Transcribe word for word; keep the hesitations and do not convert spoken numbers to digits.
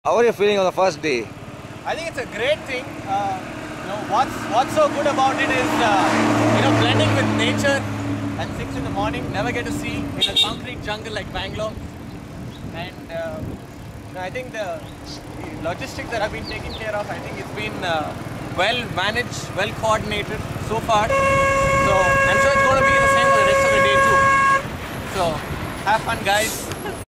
How are you feeling on the first day? I think it's a great thing. Uh, you know, what's what's so good about it is uh, you know blending with nature at six in the morning. Never get to see in a concrete jungle like Bangalore, and uh, you know, I think the, the logistics that have been taken care of. I think it's been uh, well managed, well coordinated so far. So I'm sure it's going to be the same for the rest of the day too. So have fun, guys.